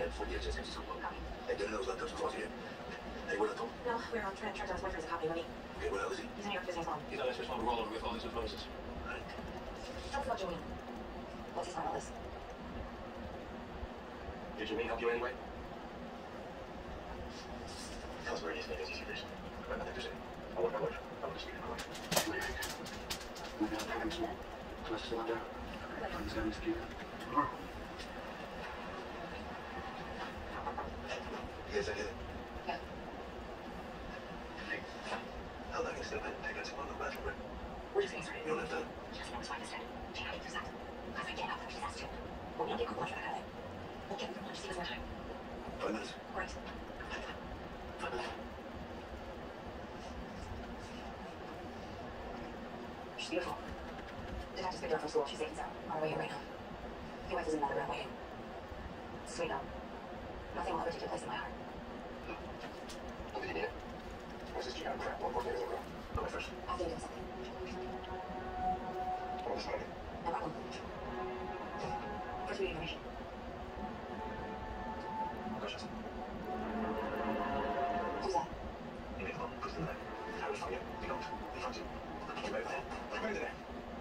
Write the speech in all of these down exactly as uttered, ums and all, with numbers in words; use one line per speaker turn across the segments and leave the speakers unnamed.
ten forty-eight just comes to copy. Hey, didn't know it was left up to cross here. Hey, what I told?
No, we were on Trent. Turns out his boyfriend's a cop. Money.
Okay, what else is he?
He's in New York visiting his mom.
He's not actually responsible for all over with all these influences. Right.
Tell us about Jolene. What's his final list?
Did Jolene help you in any way? Tell us where he is, maybe it's easy for you. I've got nothing to say. I want my wife. I want to speak to my wife. What do you think? Moving on, I'm small. Class is still under. I'm just going to speak. Yes, I did.
Yeah.
Hey, how long can you step in? Take out some on the bathroom, right?
We're just getting started.
You don't have time.
She doesn't know his wife is dead. She had to do that. Because I can't help her. She's asked to. But we don't get good lunch for that guy. We'll get him for lunch. See if there's more time.
Five minutes.
Great.
Five minutes.
She's beautiful. Detectives picked her up from school. She's safe and sound. On her way here right now. Your wife is in another room waiting. Sweet though. Nothing will ever take your place in my heart.
When did you need it? What's this G-out crap? One more minute ago. Go away first.
I think it's something.
I want this money.
No problem. First, we need information.
Questions?
Who's that?
You need the phone. Who's in the night? I will find you. You don't. We find you. Get ready for that. Get ready there.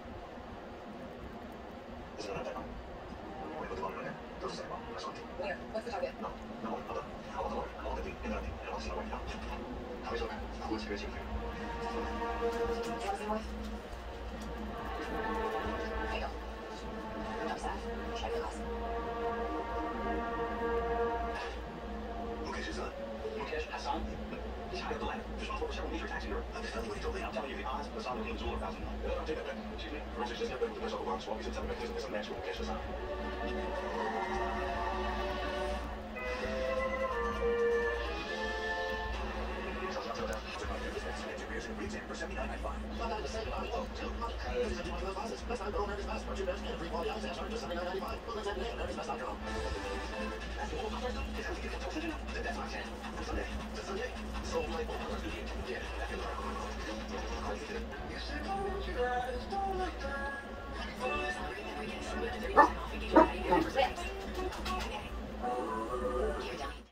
Is it not that one? Wait, put the phone in there. Go to the second one. That's one.
Where? What's the target?
No. No more. Hold on. I want the lawyer. I want the thing. In the thing. I want to see my wife now. How is it okay? Cool. It's great to see you.
Do you want to see your wife? There you go. No staff. Check the class.
Okay, she's on.
Mukesh Hassan. He's high up the ladder. Just on four percent when you taxi Europe.
I'm just telling you what he told me.
I'm telling you, the odds of Hassan being Zul are thousand.
No, I'll take that back. Excuse me. For instance, just get ready with the best of the box. Walk me to the mechanism. There's a match with Mukesh Hassan. seventy-nine ninety-five.
I'm not saying about it. Oh, two. These are twenty-one classes. Next time, go America's Best. Bunch of best and free quality items. Charge just seventy-nine ninety-five. Go next time today. America's Best dot com.
That's the whole conference. Is that what you get told to do? That's my chance. On Sunday. It's a Sunday. So, like, what colors do you get? That can learn. How do you get it? You should close your eyes. Don't look down.
Oh, no. Wait. Here, dummy.